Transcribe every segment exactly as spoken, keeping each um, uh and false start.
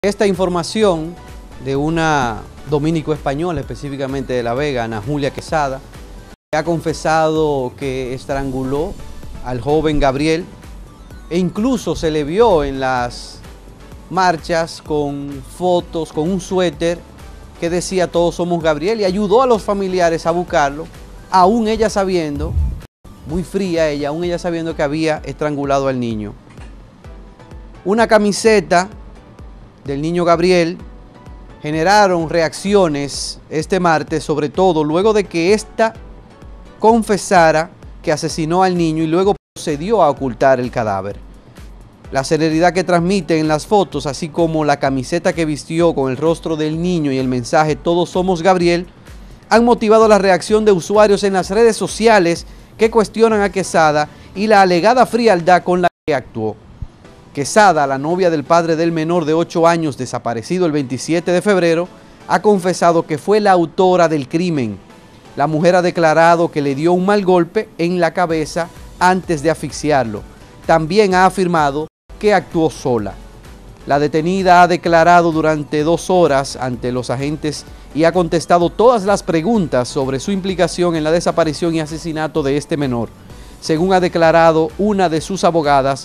Esta información de una dominico-española, específicamente de La Vega, Ana Julia Quesada, que ha confesado que estranguló al joven Gabriel e incluso se le vio en las marchas con fotos, con un suéter que decía "Todos somos Gabriel", y ayudó a los familiares a buscarlo, aún ella sabiendo, muy fría ella, aún ella sabiendo que había estrangulado al niño. Una camiseta del niño Gabriel generaron reacciones este martes, sobre todo luego de que ésta confesara que asesinó al niño y luego procedió a ocultar el cadáver. La serenidad que transmite en las fotos, así como la camiseta que vistió con el rostro del niño y el mensaje "Todos somos Gabriel", han motivado la reacción de usuarios en las redes sociales que cuestionan a Quesada y la alegada frialdad con la que actuó. Quesada, la novia del padre del menor de ocho años desaparecido el veintisiete de febrero, ha confesado que fue la autora del crimen. La mujer ha declarado que le dio un mal golpe en la cabeza antes de asfixiarlo. También ha afirmado que actuó sola. La detenida ha declarado durante dos horas ante los agentes y ha contestado todas las preguntas sobre su implicación en la desaparición y asesinato de este menor, según ha declarado una de sus abogadas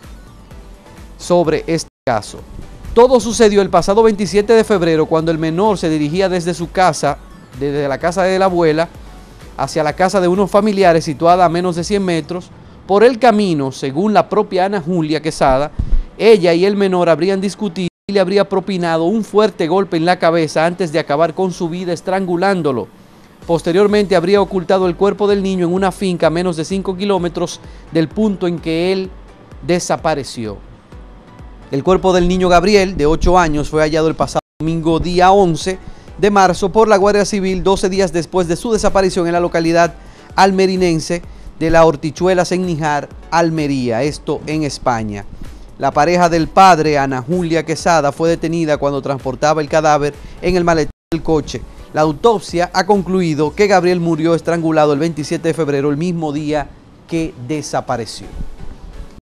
sobre este caso. Todo sucedió el pasado veintisiete de febrero, cuando el menor se dirigía desde su casa, desde la casa de la abuela, hacia la casa de unos familiares situada a menos de cien metros. Por el camino, según la propia Ana Julia Quesada, ella y el menor habrían discutido y le habría propinado un fuerte golpe en la cabeza antes de acabar con su vida estrangulándolo. Posteriormente habría ocultado el cuerpo del niño en una finca a menos de cinco kilómetros del punto en que él desapareció. El cuerpo del niño Gabriel, de ocho años, fue hallado el pasado domingo día once de marzo por la Guardia Civil, doce días después de su desaparición en la localidad almerinense de La Hortichuelas en Níjar, Almería, esto en España. La pareja del padre, Ana Julia Quesada, fue detenida cuando transportaba el cadáver en el maletero del coche. La autopsia ha concluido que Gabriel murió estrangulado el veintisiete de febrero, el mismo día que desapareció.